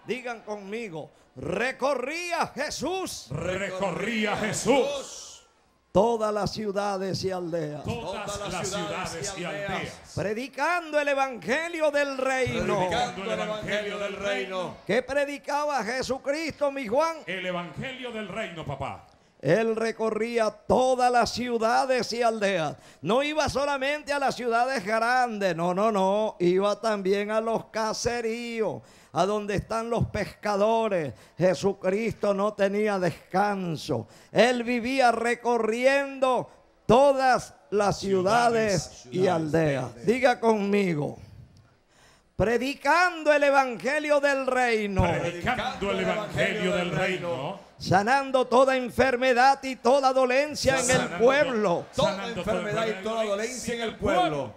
Digan conmigo, recorría Jesús. Recorría Jesús Todas las ciudades y aldeas. todas las ciudades y aldeas, Predicando el evangelio del reino. predicando el evangelio del reino. ¿Qué predicaba Jesucristo, mi Juan? El evangelio del reino, papá. Él recorría todas las ciudades y aldeas. No iba solamente a las ciudades grandes, no. Iba también a los caseríos, a donde están los pescadores. Jesucristo no tenía descanso. Él vivía recorriendo todas las ciudades y aldeas. Diga conmigo. Predicando el evangelio del reino. Predicando el evangelio del reino. Sanando toda enfermedad y toda dolencia en el pueblo. Toda enfermedad y toda dolencia en el pueblo.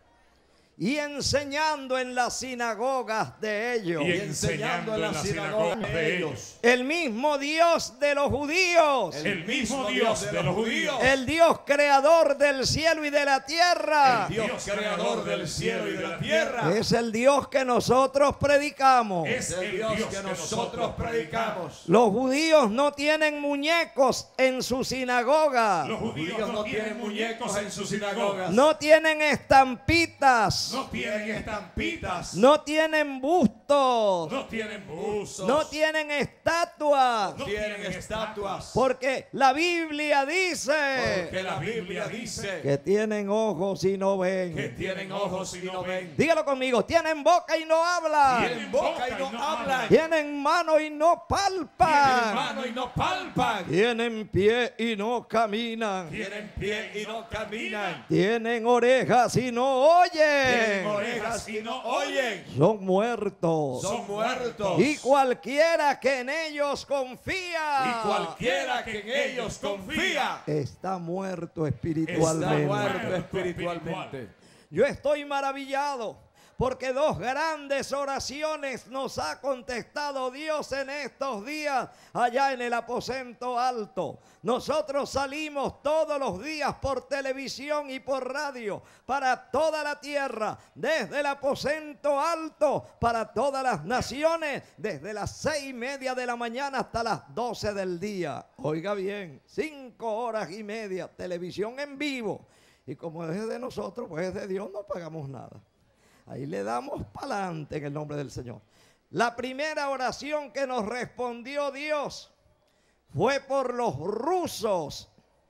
Y enseñando en las sinagogas de ellos. Y enseñando en las sinagogas de ellos. El mismo Dios de los judíos. El mismo Dios de los judíos. El Dios creador del cielo y de la tierra. El Dios creador del cielo y de la tierra. Es el Dios que nosotros predicamos. Es El Dios que nosotros predicamos. Los judíos no tienen muñecos en su sinagoga. Los judíos no tienen muñecos en sus sinagogas. No tienen estampitas. No tienen estampitas. No tienen bustos. No tienen buzos. No tienen estatuas. No Tienen estatuas. Porque la Biblia dice Porque la Biblia dice que tienen ojos y no que ven. tienen ojos y no ven. Dígalo conmigo, tienen boca y no hablan. tienen boca y no hablan. Tienen mano y no Tienen palpan. mano y no palpan. Tienen pie y no caminan. Tienen pie y no caminan. Tienen orejas y no oyen. Tienen orejas y no oyen. Son muertos. Son muertos. Y cualquiera que en ellos confía. Y cualquiera que en ellos confía está muerto está espiritualmente. muerto espiritualmente. Yo estoy maravillado porque dos grandes oraciones nos ha contestado Dios en estos días allá en el aposento alto. Nosotros salimos todos los días por televisión y por radio para toda la tierra, desde el aposento alto para todas las naciones, desde las 6:30 de la mañana hasta las 12 del día. Oiga bien, 5 horas y media, televisión en vivo. Y como es de nosotros, pues es de Dios, no pagamos nada. Ahí le damos para adelante en el nombre del Señor. La primera oración que nos respondió Dios fue por los rusos.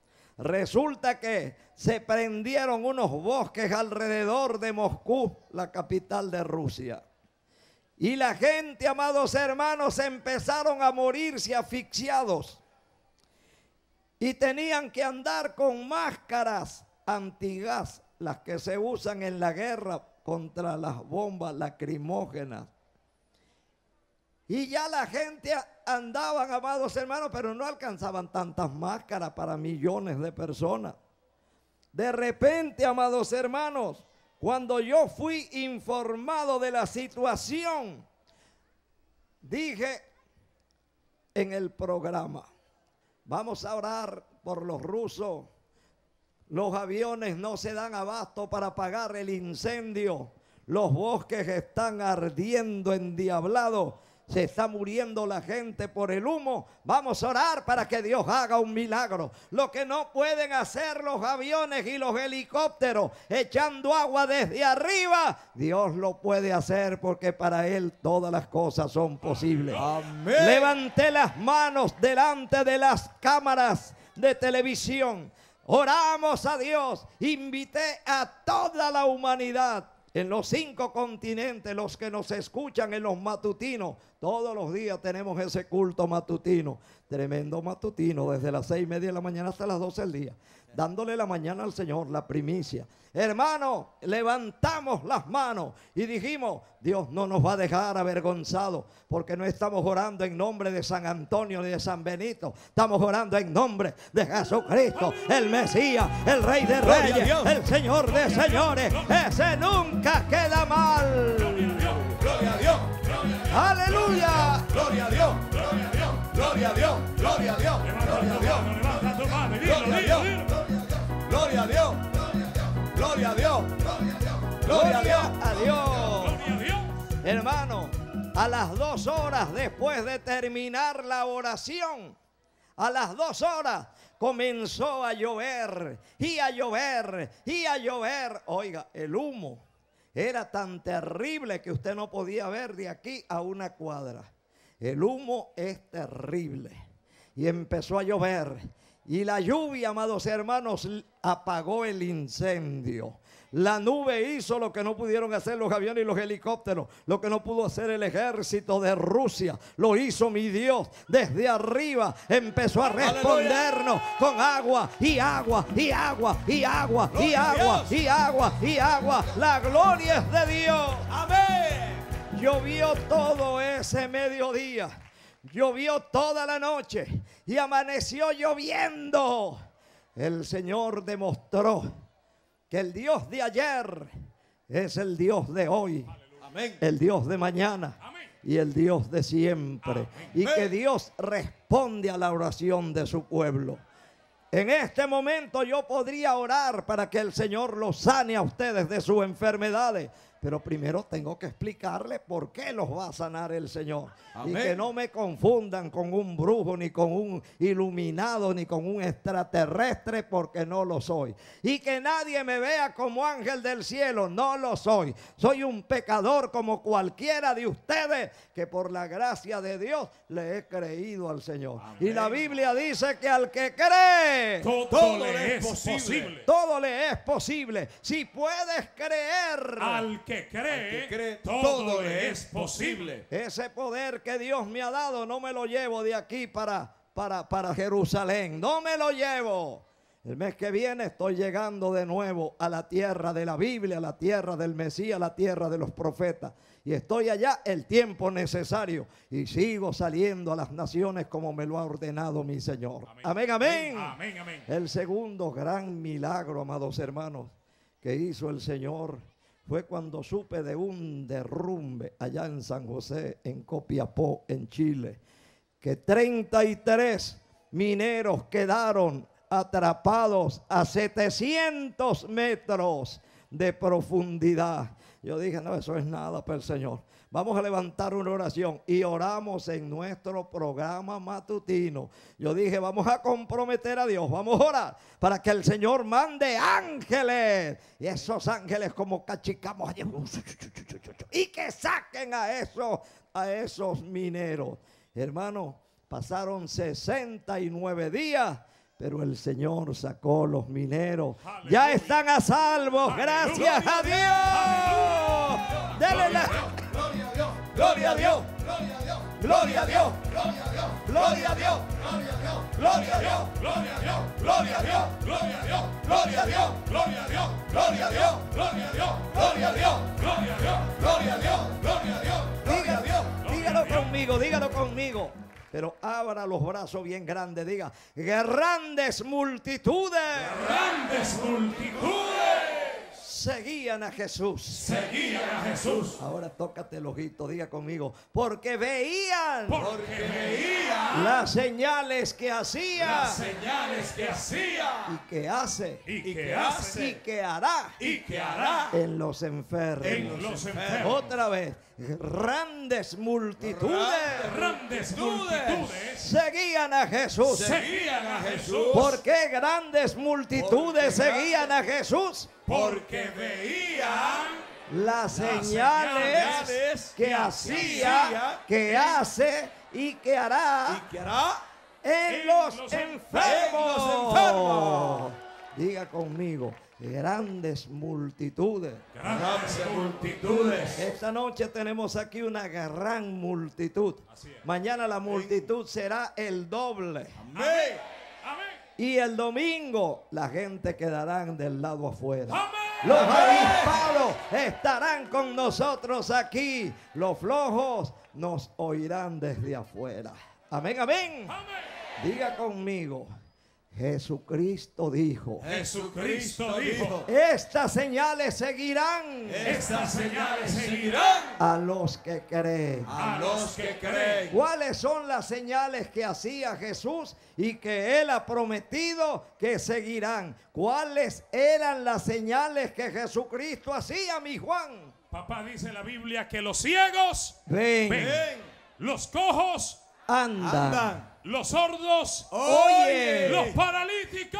Resulta que se prendieron unos bosques alrededor de Moscú, la capital de Rusia. Y la gente, amados hermanos, empezaron a morirse asfixiados. Y tenían que andar con máscaras antigas, las que se usan en la guerra contra las bombas lacrimógenas. Y ya la gente andaban, amados hermanos, pero no alcanzaban tantas máscaras para millones de personas. De repente, amados hermanos, cuando yo fui informado de la situación, dije en el programa, vamos a orar por los rusos. Los aviones no se dan abasto para apagar el incendio. Los bosques están ardiendo endiablados. Se está muriendo la gente por el humo. Vamos a orar para que Dios haga un milagro. Lo que no pueden hacer los aviones y los helicópteros echando agua desde arriba, Dios lo puede hacer porque para Él todas las cosas son posibles. Amén. Levanté las manos delante de las cámaras de televisión. Oramos a Dios, invité a toda la humanidad en los 5 continentes, los que nos escuchan en los matutinos. Todos los días tenemos ese culto matutino, tremendo matutino, desde las 6:30 de la mañana hasta las 12 del día, dándole la mañana al Señor, la primicia. Hermano, levantamos las manos y dijimos, Dios no nos va a dejar avergonzados, porque no estamos orando en nombre de San Antonio ni de San Benito, estamos orando en nombre de Jesucristo, el Mesías, el Rey de Reyes, el Señor de Señores. Ese nunca queda mal. Gloria a Dios. Aleluya. Gloria a Dios. Gloria a Dios. Gloria a Dios. Gloria a Dios. Levanta tu mano y Gloria a dilo, Dios. dilo. Gloria a Dios. Gloria a Dios. Gloria a Dios. Gloria a Dios. Gloria a Dios. Hermano, A las 2 horas después de terminar la oración, a las 2 horas comenzó a llover y a llover y a llover. Oiga, el humo era tan terrible que usted no podía ver de aquí a una cuadra. El humo es terrible. Y empezó a llover. Y la lluvia, amados hermanos, apagó el incendio. La nube hizo lo que no pudieron hacer los aviones y los helicópteros. Lo que no pudo hacer el ejército de Rusia, lo hizo mi Dios. Desde arriba empezó a respondernos con agua y agua y agua y agua y agua y agua y agua. La gloria es de Dios. Amén. Llovió todo ese mediodía. Llovió toda la noche y amaneció lloviendo. El Señor demostró que el Dios de ayer es el Dios de hoy, Amén. el Dios de mañana y el Dios de siempre. Y que Dios responde a la oración de su pueblo. En este momento yo podría orar para que el Señor los sane a ustedes de sus enfermedades. Pero primero tengo que explicarle por qué los va a sanar el Señor. Amén. Y que no me confundan con un brujo, ni con un iluminado, ni con un extraterrestre, porque no lo soy. Y que nadie me vea como ángel del cielo, no lo soy. Soy un pecador como cualquiera de ustedes, que por la gracia de Dios le he creído al Señor. Amén. Y la Biblia dice que al que cree, Todo le es posible. todo le es posible. Si puedes creer, Al que cree, todo todo le le es es posible. ese poder que Dios me ha dado, no me lo llevo de aquí para Jerusalén. No me lo llevo. El mes que viene estoy llegando de nuevo a la tierra de la Biblia, a la tierra del Mesías, a la tierra de los profetas. Y estoy allá el tiempo necesario. Y sigo saliendo a las naciones como me lo ha ordenado mi Señor. Amén, amén. Amén, amén. El segundo gran milagro, amados hermanos, que hizo el Señor fue cuando supe de un derrumbe allá en San José, en Copiapó, en Chile, que 33 mineros quedaron atrapados a 700 metros de profundidad. Yo dije, no, eso es nada para el Señor. Vamos a levantar una oración y oramos en nuestro programa matutino. Yo dije, vamos a comprometer a Dios, vamos a orar para que el Señor mande ángeles. Y esos ángeles como cachicamos allí, y que saquen a esos mineros. Hermano, pasaron 69 días. Pero el Señor sacó los mineros. Aleluya. Ya están a salvo. Aleluya. Gracias a Dios. Dele la Gloria a Dios. gloria a Dios. Gloria a Dios. Gloria a Dios. Gloria a Dios. Gloria a Dios. Gloria a Dios. Gloria a Dios. Gloria a Dios. Gloria a Dios. Gloria a Dios. Gloria a Dios. Gloria a Dios. Gloria a Dios. Gloria a Dios. Gloria a Dios. Gloria a Dios. Gloria a Dios. Gloria a Dios. Dígalo conmigo, dígalo conmigo. Pero abra los brazos bien grandes, diga, grandes multitudes Grandes multitudes seguían a Jesús. seguían a Jesús. Ahora tócate el ojito, diga conmigo, porque veían Porque veían las señales que hacía las señales que hacía y que hace y y que que hace y que hará y que hará en los enfermos. en los enfermos. Otra vez, grandes multitudes Grandes multitudes seguían a Jesús. seguían a Jesús. ¿Por qué grandes multitudes seguían a Jesús? Porque veían Las señales que hacía, que hace y que hará ¿Y qué hará? en los enfermos. Diga conmigo, grandes multitudes. grandes multitudes. Esta noche tenemos aquí una gran multitud. Así es. Mañana la multitud será el doble. Amén. Amén. Y el domingo la gente quedarán del lado afuera. Amén. Los avispados estarán con nosotros aquí. Los flojos nos oirán desde afuera. Amén, amén. Amén. Diga conmigo, Jesucristo dijo, Jesucristo dijo, estas señales seguirán estas señales seguirán a los que creen. a los que creen. ¿Cuáles son las señales que hacía Jesús y que Él ha prometido que seguirán? ¿Cuáles eran las señales que Jesucristo hacía, mi Juan? Papá, dice la Biblia que los ciegos Ven, ven, los cojos anda, los sordos, oye, los paralíticos,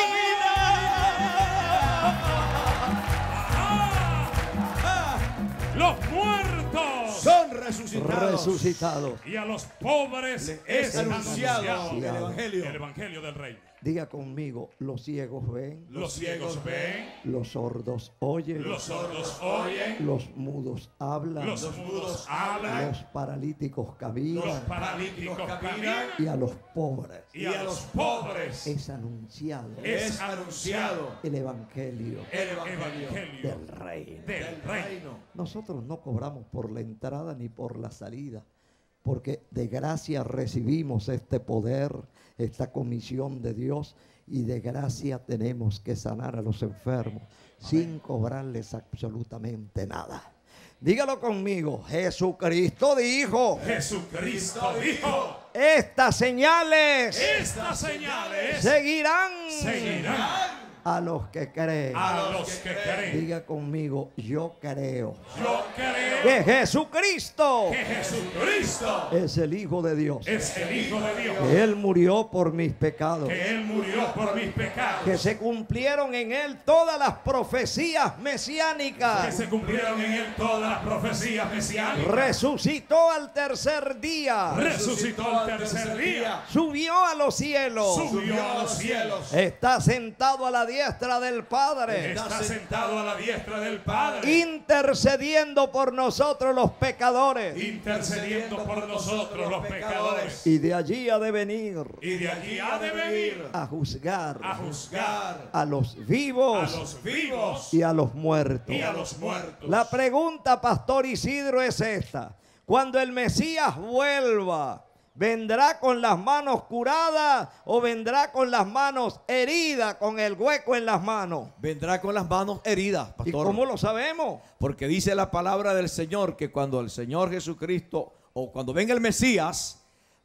los muertos Son resucitados. resucitados. y a los pobres es anunciado el evangelio. el evangelio del reino. Diga conmigo, los ciegos ven, Los ciegos ven, los sordos oyen, los sordos oyen, los mudos hablan, los mudos hablan, los paralíticos los caminan paralíticos caminan y a los pobres y a los pobres es anunciado es anunciado el evangelio el evangelio del reino. del reino. Nosotros no cobramos por la entrada ni por la salida, porque de gracia recibimos este poder, esta comisión de Dios, y de gracia tenemos que sanar a los enfermos sin cobrarles absolutamente nada. Dígalo conmigo, Jesucristo dijo, Jesucristo dijo, estas señales estas señales seguirán seguirán a los que creen. a los que creen. Diga conmigo, yo creo Yo creo que Jesucristo que Jesucristo es el Hijo de Dios, es el Hijo de Dios, que Él murió por mis pecados, que Él murió por mis pecados, que se cumplieron en Él todas las profecías que mesiánicas, se cumplieron en Él todas las profecías mesiánicas, resucitó al tercer día, resucitó al tercer día, subió a los cielos, subió a los cielos, está sentado a la diestra del Padre, está sentado a la diestra del Padre, intercediendo por nosotros los pecadores, intercediendo por nosotros los pecadores. y de allí ha de venir Y de allí ha de venir a juzgar a juzgar a los a vivos los vivos y a los muertos. y a los muertos. La pregunta, Pastor Isidro, es esta: cuando el Mesías vuelva, ¿vendrá con las manos curadas o vendrá con las manos heridas, con el hueco en las manos? Vendrá con las manos heridas, ¿Y pastor. cómo lo sabemos? Porque dice la palabra del Señor que cuando el Señor Jesucristo o cuando venga el Mesías,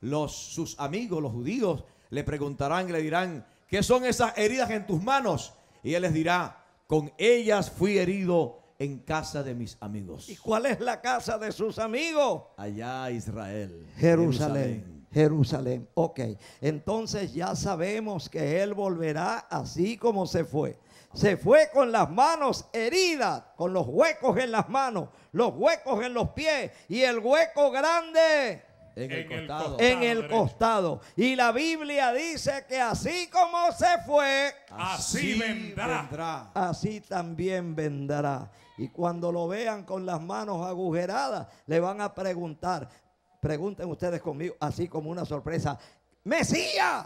sus amigos, los judíos, le preguntarán y le dirán, ¿qué son esas heridas en tus manos? Y él les dirá, con ellas fui herido en casa de mis amigos. ¿Y cuál es la casa de sus amigos? Allá Israel. Jerusalén. Jerusalén. Ok, entonces ya sabemos que Él volverá así como se fue. Se fue con las manos heridas, con los huecos en las manos, los huecos en los pies y el hueco grande En el En el costado. costado. en el derecho. costado. Y la Biblia dice que así como se fue, Así vendrá. así también vendrá. Y cuando lo vean con las manos agujeradas, le van a preguntar, pregunten ustedes conmigo, así como una sorpresa, Mesías,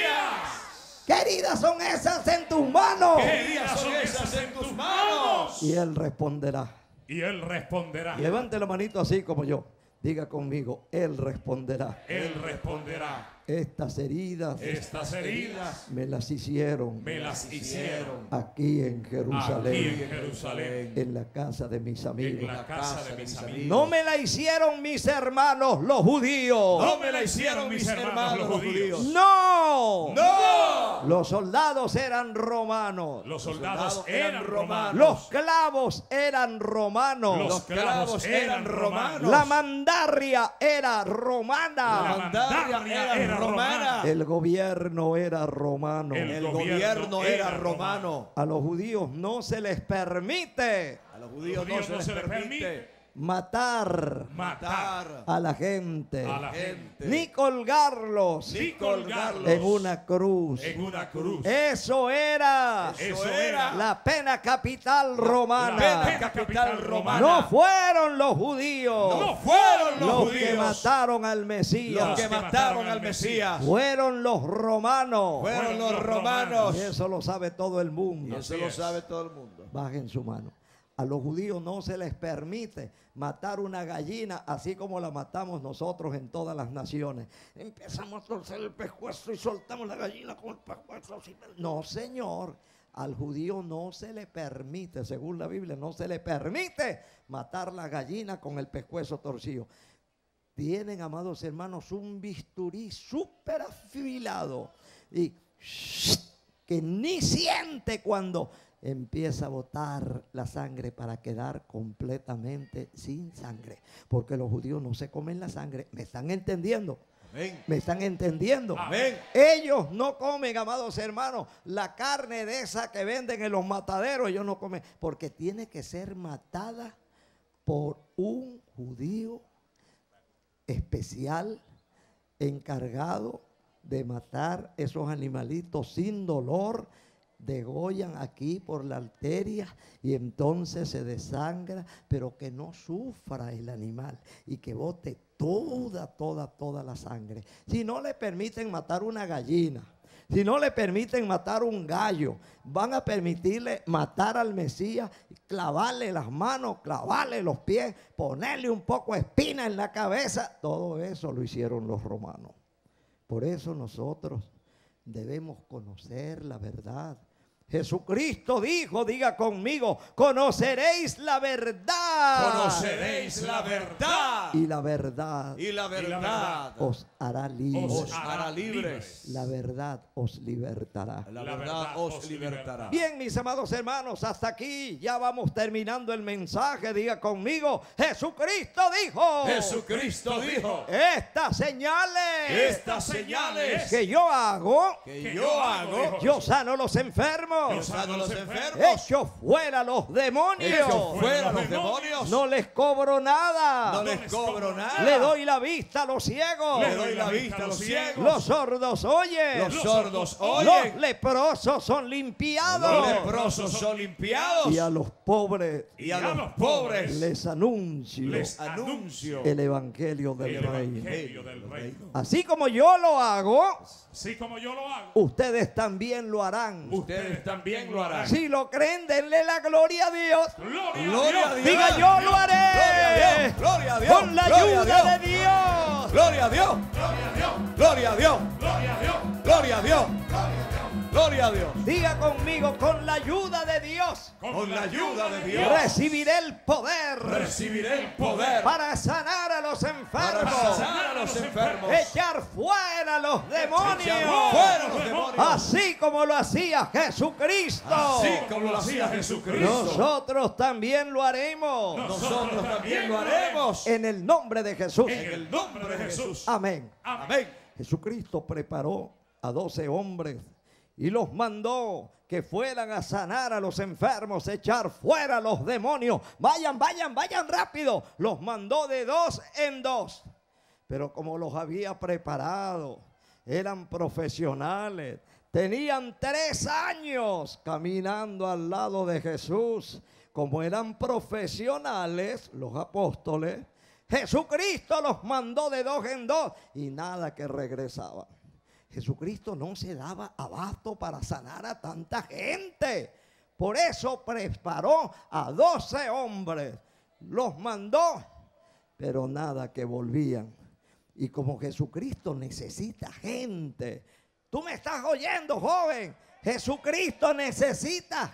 Mesías, ¿qué heridas son esas en tus manos? ¿qué heridas son esas en tus manos? Y él responderá. Y él responderá. Levante la manito así como yo. Diga conmigo, él responderá. Él responderá. Estas heridas Estas heridas me las hicieron me las hicieron aquí en aquí Jerusalén, en Jerusalén, en la casa de mis en amigos. la casa de mis amigos. No me la hicieron mis hermanos los judíos. No me la hicieron mis hermanos los judíos. No. ¡No! Los soldados eran romanos. Los soldados eran romanos. Los clavos eran romanos. Los clavos eran romanos. La mandarria era La romana. mandarria era romana. El gobierno era romano. El gobierno era romano. A los judíos no se les permite A los judíos no se les permite matar matar a la gente, a la gente, ni colgarlos ni colgarlos en una cruz. en una cruz. Eso era Eso era la pena capital la romana. pena capital romana. No fueron los judíos No fueron los los que judíos mataron al Mesías. los que mataron al Mesías. Fueron los romanos. Fueron los los romanos. Y eso lo sabe todo el Y mundo. eso Así lo es. sabe todo el mundo. Bajen su mano. A los judíos no se les permite matar una gallina así como la matamos nosotros en todas las naciones. Empezamos a torcer el pescuezo y soltamos la gallina con el pescuezo. No, señor. Al judío no se le permite, según la Biblia, no se le permite matar la gallina con el pescuezo torcido. Tienen, amados hermanos, un bisturí súper afilado y que ni siente cuando empieza a botar la sangre para quedar completamente sin sangre. Porque los judíos no se comen la sangre. ¿Me están entendiendo? Amén. ¿Me están entendiendo? Amén. Ellos no comen, amados hermanos, la carne de esa que venden en los mataderos. Ellos no comen porque tiene que ser matada por un judío especial encargado de matar esos animalitos sin dolor. Degollan aquí por la arteria y entonces se desangra, pero que no sufra el animal y que bote toda la sangre. Si no le permiten matar una gallina, si no le permiten matar un gallo, van a permitirle matar al Mesías, clavarle las manos, clavarle los pies, ponerle un poco de espina en la cabeza. Todo eso lo hicieron los romanos. Por eso nosotros debemos conocer la verdad. Jesucristo dijo, diga conmigo, conoceréis la verdad. Conoceréis la verdad. Y la verdad Y la verdad os hará libres. os hará libres. La verdad os libertará. La verdad os libertará. Bien, mis amados hermanos, hasta aquí ya vamos terminando el mensaje. Diga conmigo, Jesucristo dijo. Jesucristo dijo: Estas señales que yo hago, que yo hago, yo sano los enfermos, yo sano a los enfermos, echo fuera los demonios, echo fuera los demonios, no les cobro nada, no les cobro nada, le doy la vista a los ciegos, le doy la vista a los ciegos, los sordos oyen, los sordos los oyen, leprosos son limpiados, los leprosos son limpiados, y a los pobres les anuncio el evangelio del reino. reino. Así como yo lo hago, Así como yo lo hago, ustedes también lo harán. ustedes también lo harán. Si lo creen, denle la gloria a Dios. Gloria a Dios. Diga, yo lo haré. Gloria a Dios, Con la gloria a ayuda Dios, de Dios. gloria a Dios, Gloria a Dios. gloria a Dios, Gloria a Dios. gloria a Dios, gloria a Dios. Diga conmigo, con la ayuda de Dios, Con la ayuda de Dios recibiré el poder recibiré el poder para sanar a los para enfermos, sanar a los enfermos, echar fuera a los demonios, echar fuera los demonios, así como lo hacía Jesucristo. así como lo hacía Jesucristo. Nosotros también lo haremos. Nosotros también lo haremos En el nombre de Jesús. En el nombre de Jesús. Amén. Amén. Jesucristo preparó a 12 hombres y los mandó que fueran a sanar a los enfermos, echar fuera a los demonios. Vayan rápido. Los mandó de 2 en 2. Pero como los había preparado, eran profesionales. Tenían 3 años caminando al lado de Jesús. Como eran profesionales, los apóstoles, Jesucristo los mandó de 2 en 2 y nada que regresaban. Jesucristo no se daba abasto para sanar a tanta gente. Por eso preparó a 12 hombres. Los mandó, pero nada que volvían. Y como Jesucristo necesita gente. Tú me estás oyendo, joven. Jesucristo necesita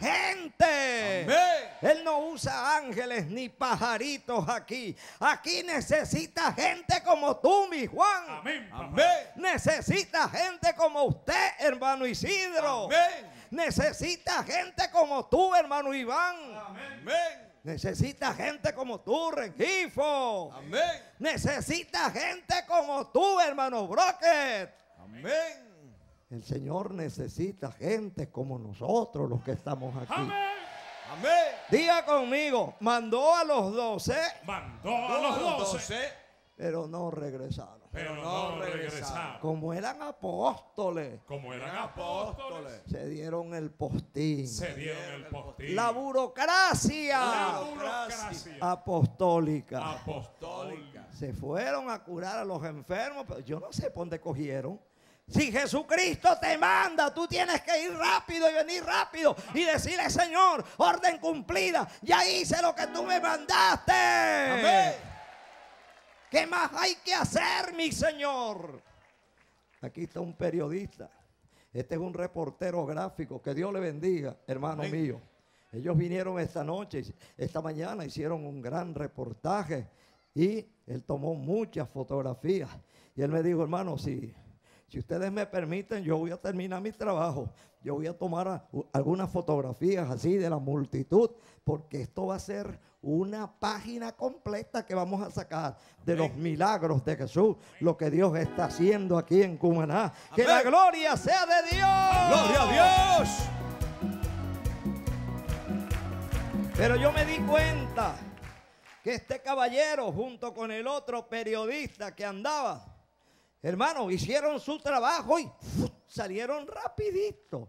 gente. Amén. Él no usa ángeles ni pajaritos aquí. Aquí necesita gente como tú, mi Juan. Amén. papá. Amén. Necesita gente como usted, hermano Isidro. Amén. Necesita gente como tú, hermano Iván. Amén. Necesita gente como tú, Rengifo. Amén. Necesita gente como tú, hermano Brocket. Amén. El Señor necesita gente como nosotros, los que estamos aquí. Amén. Amén. Diga conmigo, mandó a los 12, Mandó a los 12, pero no regresaron. pero no regresaron. Como eran apóstoles, Como eran apóstoles, se dieron el postín. se dieron el postín. La burocracia La burocracia apostólica. apostólica. Se fueron a curar a los enfermos, pero yo no sé por dónde cogieron. Si Jesucristo te manda, tú tienes que ir rápido y venir rápido y decirle: Señor, orden cumplida, ya hice lo que tú me mandaste. Amén. ¿Qué más hay que hacer, mi Señor? Aquí está un periodista. Este es un reportero gráfico. Que Dios le bendiga, hermano mío. Ellos vinieron esta noche, esta mañana, hicieron un gran reportaje y él tomó muchas fotografías. Y él me dijo: hermano, si ustedes me permiten, yo voy a terminar mi trabajo. Yo voy a tomar algunas fotografías así de la multitud, porque esto va a ser una página completa que vamos a sacar de los milagros de Jesús, lo que Dios está haciendo aquí en Cumaná. Que la gloria sea de Dios. ¡Gloria a Dios! Pero yo me di cuenta que este caballero, junto con el otro periodista que andaba, hermano, hicieron su trabajo y salieron rapidito.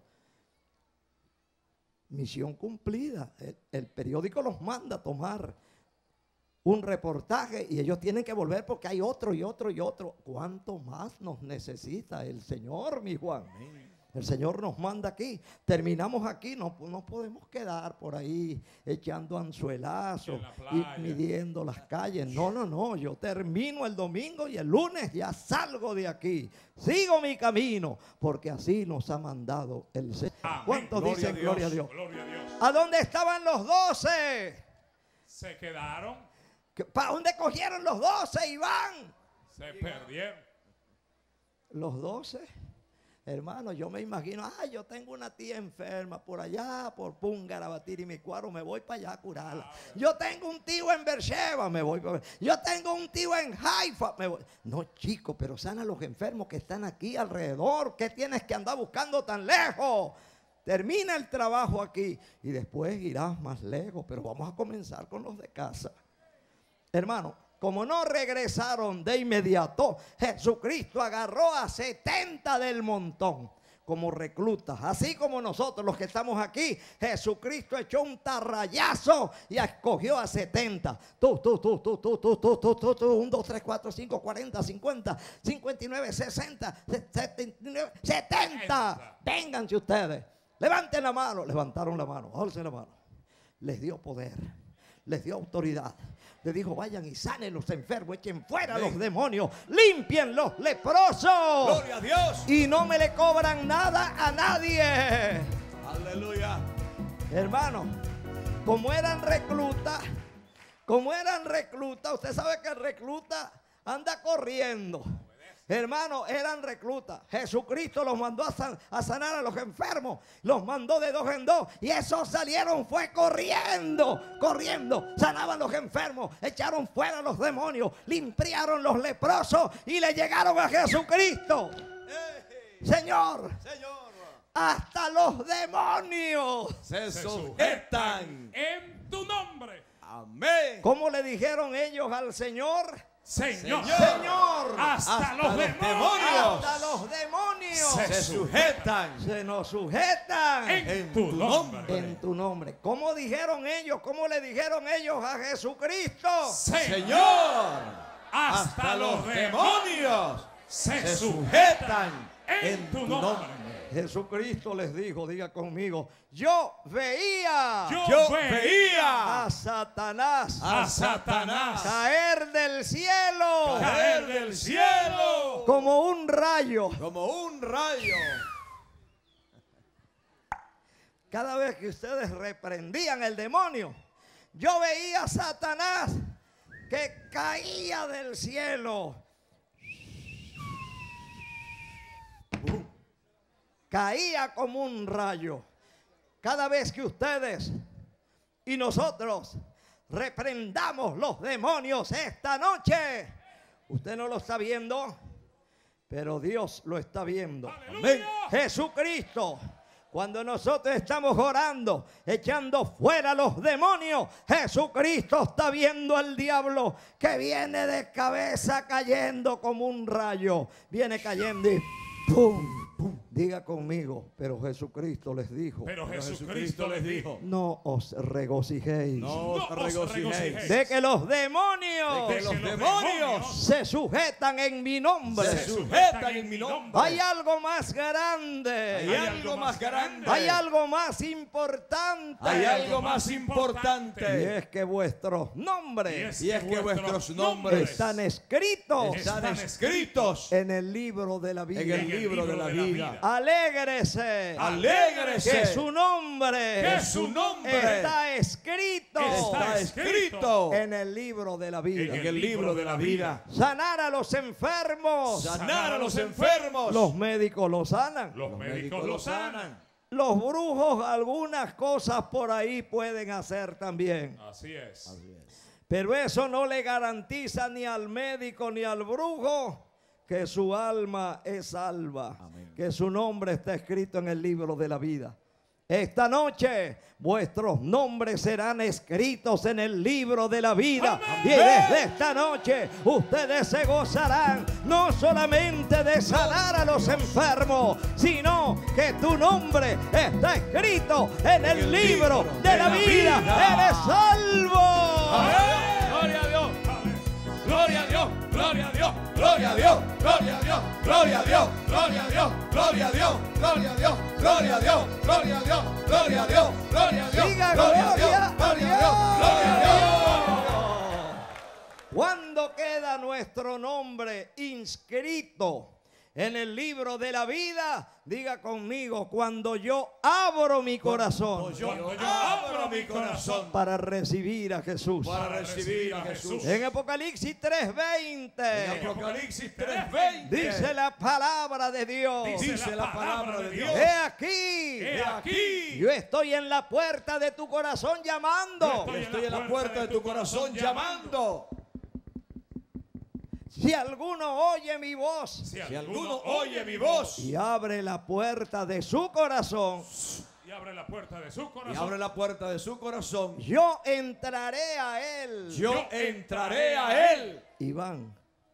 Misión cumplida. El periódico los manda a tomar un reportaje y ellos tienen que volver porque hay otro y otro y otro. ¿Cuánto más nos necesita el Señor, mi Juan? El Señor nos manda aquí. Terminamos aquí, no podemos quedar por ahí echando anzuelazos y midiendo las calles. No. Yo termino el domingo y el lunes ya salgo de aquí. Sigo mi camino porque así nos ha mandado el Señor. ¿Cuántos dicen gloria a Dios? Gloria a Dios. ¿A dónde estaban los 12? Se quedaron, ¿Para dónde cogieron los 12, Iván? se perdieron. Los 12. Hermano, yo me imagino: yo tengo una tía enferma por allá, por Púngara, Batiri-mi-Cuaro, me voy para allá a curarla. Yo tengo un tío en Beersheba, me voy para... Yo tengo un tío en Haifa, me voy. No, chico, pero sana a los enfermos que están aquí alrededor. ¿Qué tienes que andar buscando tan lejos? Termina el trabajo aquí y después irás más lejos, pero vamos a comenzar con los de casa. Hermano, como no regresaron de inmediato, Jesucristo agarró a 70 del montón como reclutas. Así como nosotros los que estamos aquí, Jesucristo echó un tarrayazo y escogió a 70. Tú, 1, 2, 3, 4, 5, 40, 50, 59, 60, 79, 70. Vénganse ustedes. Levanten la mano. Levantaron la mano. Alcen la mano. Les dio poder. Les dio autoridad. Le dijo: vayan y sanen los enfermos, echen fuera los demonios, limpien los leprosos. ¡Gloria a Dios! Y no me le cobran nada a nadie. ¡Aleluya! Hermano, como eran reclutas, usted sabe que el recluta anda corriendo. Hermano, eran reclutas. Jesucristo los mandó a sanar a los enfermos. Los mandó de 2 en 2. Y esos salieron, fue corriendo. Sanaban los enfermos. Echaron fuera los demonios. Limpiaron los leprosos. Y le llegaron a Jesucristo. Señor, hasta los demonios se sujetan en tu nombre. Amén. ¿Cómo le dijeron ellos al Señor? Señor, hasta los demonios. Hasta los demonios se sujetan. se nos sujetan en tu nombre. en tu nombre. ¿Cómo dijeron ellos? ¿Cómo le dijeron ellos a Jesucristo? Señor, hasta los demonios se sujetan en tu nombre. Jesucristo les dijo, diga conmigo: yo veía Yo veía a Satanás caer del cielo como un rayo. como un rayo. Cada vez que ustedes reprendían el demonio, yo veía a Satanás que caía del cielo. Caía como un rayo. Cada vez que ustedes y nosotros reprendamos los demonios esta noche, usted no lo está viendo, pero Dios lo está viendo. Amén. Jesucristo, cuando nosotros estamos orando, echando fuera los demonios, Jesucristo está viendo al diablo que viene de cabeza cayendo como un rayo. Viene cayendo y ¡pum! Diga conmigo, pero Jesucristo les dijo, Pero Jesucristo les dijo: no os regocijéis No os regocijéis de que los demonios de que los demonios se sujetan en mi nombre. se sujetan en mi nombre. Hay algo más grande. Hay algo más grande. Hay algo más importante. Hay algo más Y importante. es que vuestros nombres Y es que vuestros nombres están escritos están escritos en el libro de la en vida. el libro de la vida. Alégrese. Alégrese Que su nombre que su nombre está escrito está escrito en el libro de la vida. en el libro de la vida. Sanar a los enfermos. Sanar a los enfermos. Los médicos lo sanan. Los médicos lo sanan. Los brujos algunas cosas por ahí pueden hacer también. Así es. Pero eso no le garantiza ni al médico ni al brujo que su alma es salva. Que su nombre está escrito en el libro de la vida. Esta noche vuestros nombres serán escritos en el libro de la vida. Y desde esta noche ustedes se gozarán no solamente de sanar a los enfermos, sino que tu nombre está escrito en el libro de la vida. Eres salvo. Gloria a Dios. Gloria a Dios. Gloria a Dios. Gloria a Dios. Gloria a Dios. Gloria a Dios. Gloria a Dios. Gloria a Dios. Gloria a Dios. Gloria a Dios. Gloria a Dios. Gloria a Dios. Gloria a Dios. Diga Gloria a Dios. gloria a Gloria a Dios. Gloria a Dios. ¿Cuándo queda nuestro nombre inscrito en el libro de la vida? Diga conmigo, cuando yo abro mi corazón Cuando yo abro mi corazón para recibir a Jesús. Para recibir a Jesús. En Apocalipsis 3:20 En Apocalipsis 3:20 dice la palabra de Dios. dice la palabra de Dios. He aquí, He aquí, yo estoy en la puerta de tu corazón llamando. Estoy en la puerta de tu corazón llamando. Si alguno oye mi voz si Si alguno oye mi voz y abre la puerta de su corazón, y abre la puerta de su y corazón, abre la puerta de su corazón, yo entraré a él. yo entraré a él. Iván,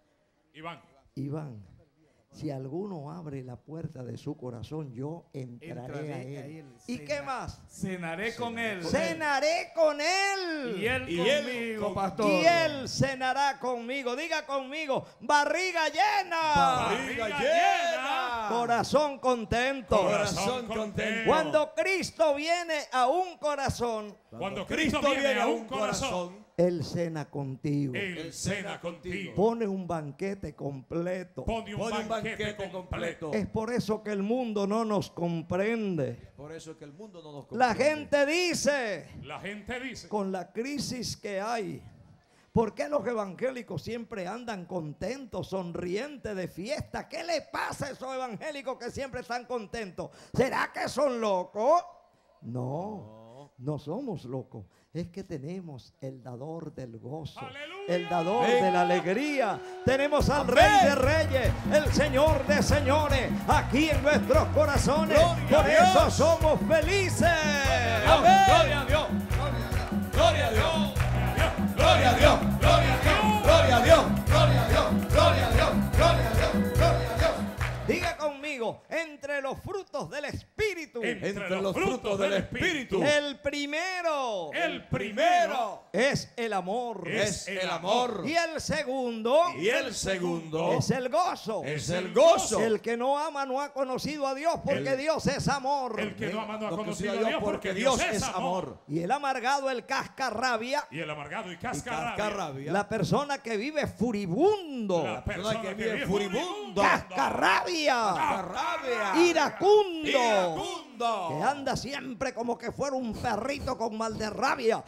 Iván, si alguno abre la puerta de su corazón, yo entraré a él. ¿Y qué más? Cenaré con él. Cenaré con él. Y él Y él conmigo, pastor. Y él cenará conmigo. Diga conmigo, barriga llena. Barriga llena. Corazón contento. Corazón contento. Cuando Cristo viene a un corazón, Cuando Cristo viene a un corazón, Él cena contigo. Él cena contigo. Pone un banquete completo. Pone Pone un banquete completo. Es por eso que el mundo no nos comprende. Por eso es que el mundo no nos La comprende. gente dice, La gente dice: con la crisis que hay, ¿por qué los evangélicos siempre andan contentos, sonrientes, de fiesta? ¿Qué le pasa a esos evangélicos que siempre están contentos? ¿Será que son locos? No, no somos locos. Es que tenemos el dador del gozo, ¡Aleluya! el dador de la alegría. Tenemos al Amén. Rey de Reyes, el Señor de Señores, aquí en nuestros corazones. Gloria Por a Dios. eso somos felices. Amén. Gloria a Dios. Gloria a Dios. Gloria a Dios. Gloria a Dios. Gloria a Dios. Gloria a Dios. Gloria a Dios. Gloria a Dios. Gloria a Dios. Diga conmigo, entre los frutos del Espíritu, Entre los frutos del Espíritu, el primero el primero es el amor. es el amor. Y el segundo Y el segundo es el gozo. es el gozo. El que no ama no ha conocido a Dios, porque Dios es amor. El que no ama no ha No conocido a conocido Dios, porque Dios es amor. Y el amargado, el cascarrabia, Y el amargado y Cascarrabia. cascarrabia, la persona que vive furibundo, la persona que vive furibundo, cascarrabia, Rabia. iracundo, Iracundo. que anda siempre como que fuera un perrito con mal de rabia.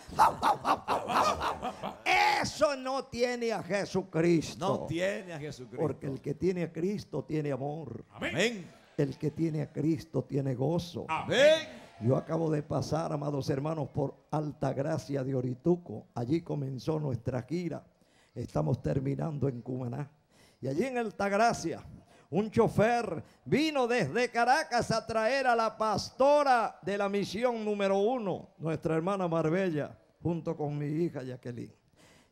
Eso no tiene a Jesucristo. No tiene a Jesucristo. Porque el que tiene a Cristo tiene amor. Amén. Amén. El que tiene a Cristo tiene gozo. Amén. Yo acabo de pasar, amados hermanos, por Altagracia de Orituco. Allí comenzó nuestra gira. Estamos terminando en Cumaná. Y allí en Altagracia, un chofer vino desde Caracas a traer a la pastora de la misión número 1, nuestra hermana Marbella, junto con mi hija Jacqueline.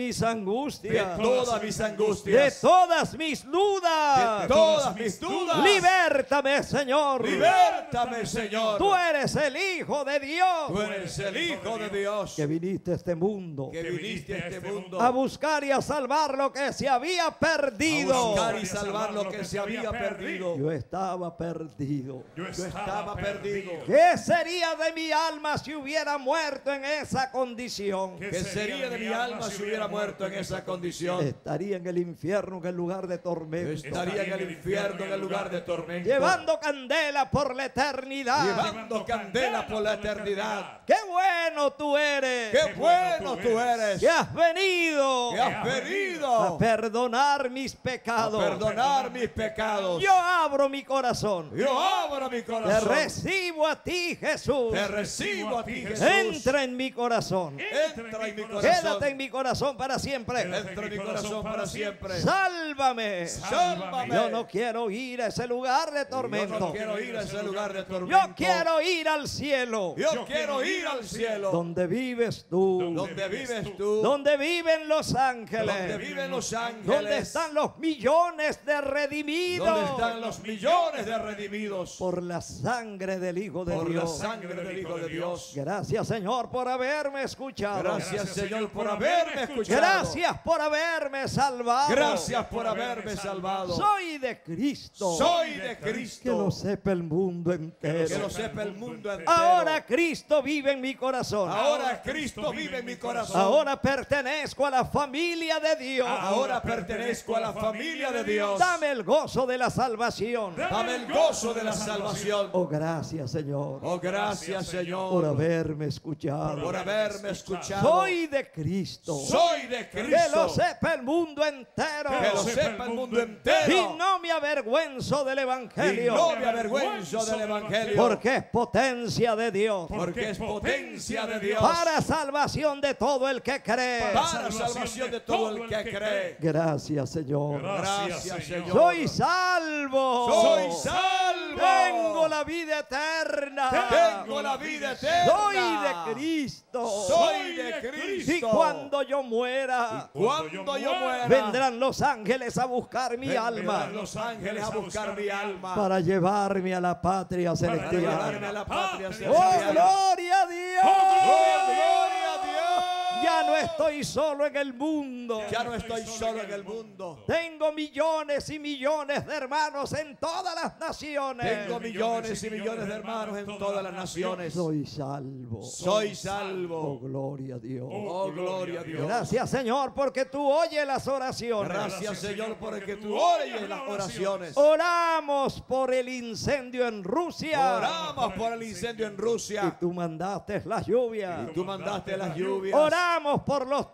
mis angustias, de todas mis de angustias, todas mis dudas. de todas mis dudas. Libértame, Señor. Libértame, Señor. Tú eres el Hijo de Dios Tú eres el Hijo de Dios que viniste a este mundo que viniste a este mundo a buscar y a salvar lo que se había perdido. a buscar y salvar lo que se había perdido. Yo estaba perdido. Yo estaba perdido. ¿Qué sería de mi alma si hubiera muerto en esa condición? ¿Qué sería de mi alma si hubiera muerto en esa condición? Estaría en el infierno, en el lugar de tormento, Estaría en el infierno, en el lugar de tormento, llevando candela por la eternidad. llevando candela por la eternidad. ¡Qué bueno tú eres! ¡Qué bueno tú eres! Que has venido Que has venido a perdonar mis a pecados. perdonar mis pecados. Yo abro mi corazón. Yo abro mi Te corazón. recibo a ti, Jesús. Te recibo a ti, Jesús. Entra en mi corazón. Entra en mi corazón. Quédate en mi corazón para siempre. Entra en mi corazón para siempre. Sálvame. Sálvame. Yo no quiero ir a ese lugar de Yo tormento. no quiero ir a ese lugar de tormento. Yo quiero ir al cielo, Yo quiero ir al cielo. donde vives tú, Donde vives tú. donde viven los Donde ángeles, viven los ángeles. donde están los millones de redimidos Donde están los millones de redimidos. por la sangre del Hijo de Por la Dios. sangre del Hijo de Dios. Gracias, Señor, por haberme escuchado. Gracias, Señor, por haberme escuchado. Gracias por haberme salvado. Gracias por haberme salvado. Soy de Cristo. Soy de Que lo Cristo. sepa el mundo Que lo entero. sepa el mundo entero. Ahora Cristo vive en mi corazón. Ahora Cristo vive en mi corazón. Ahora pertenezco a la familia de Dios. Ahora pertenezco a la familia de Dios. Dame el gozo de la salvación. Dame el gozo de la salvación. Oh, gracias, Señor, Oh, gracias, por Señor, haberme escuchado. por haberme escuchado. Soy de Cristo. Soy de Que lo Cristo. sepa el mundo entero. Que lo sepa el mundo Y entero. no me avergüenzo del Y Evangelio. no me avergüenzo del Evangelio. Porque es potencia de Dios. Porque es potencia de Dios. Para salvación de todo el que cree. Para salvación de todo el que cree. Gracias, Señor. Gracias, Señor. Soy salvo. Soy salvo. Tengo la vida eterna. Tengo la vida eterna. Soy de Cristo. Soy de Cristo. Y cuando yo muera, Cuando yo muera, vendrán los ángeles a buscar mi vendrán alma los ángeles a buscar mi alma. para llevarme a la patria Para llevarme a celestial. la patria ¡Oh, celestial. gloria a Dios! ¡Oh, gloria a Dios! Ya no estoy solo en el mundo. Ya no estoy solo en el mundo. Tengo millones y millones de hermanos en todas las naciones. Tengo millones y millones de hermanos en todas las naciones. Soy salvo. Soy Oh, salvo. gloria a Dios. Oh, gloria a Dios. Gracias, Señor, porque tú oyes las oraciones. Gracias, Señor, porque tú oyes las oraciones. Oramos por el incendio en Rusia. Oramos por el incendio en Y Rusia. tú mandaste las lluvias. Y tú mandaste las lluvias. Oramos por los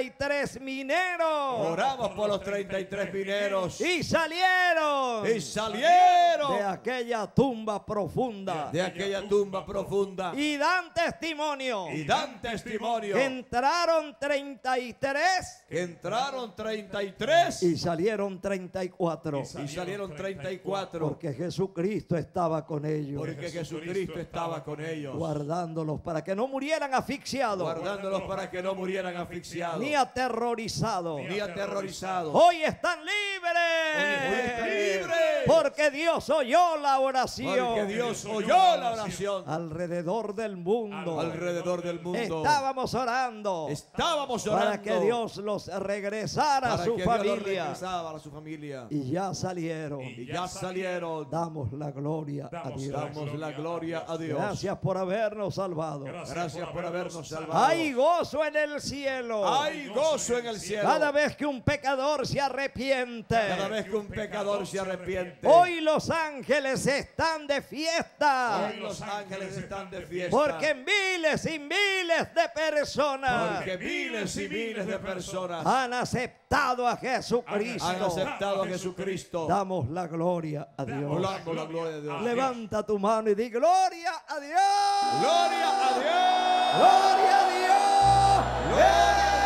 33 mineros. Oramos por los 33 mineros. Y salieron Y salieron de aquella tumba profunda. de aquella tumba profunda. Y dan testimonio. Y dan testimonio. Que entraron 33 Que entraron 33 y salieron 34. y salieron 34. Porque Jesucristo estaba con ellos. Porque Jesucristo estaba con ellos. Guardándolos para que no murieran asfixiados. Guardándolos para que no murieran asfixiados. Ni aterrorizados. Ni aterrorizados. Hoy están Hoy libres. están libres. Porque Dios oyó la oración. Porque Dios oyó la oración Alrededor del mundo. alrededor del mundo. Estábamos orando. Estábamos orando Para que Dios los regresara a para su que Dios los familia. regresara a su familia. Y ya salieron. Y ya salieron. Damos la gloria a Dios. Damos la gloria a Dios. Gracias por habernos salvado. Gracias por habernos salvado. Hay gozo en el cielo. Hay gozo en el cielo. Cada vez que un pecador se arrepiente. Cada vez que un pecador se arrepiente. Hoy los ángeles están de fiesta. Hoy los ángeles están de fiesta. Porque miles y miles de personas Porque miles y miles de personas han aceptado a Jesucristo. han aceptado a Jesucristo. Damos la gloria a Dios. Damos la gloria a Dios. Levanta tu mano y di gloria a Dios. Gloria a Dios. Gloria a Dios. Gloria a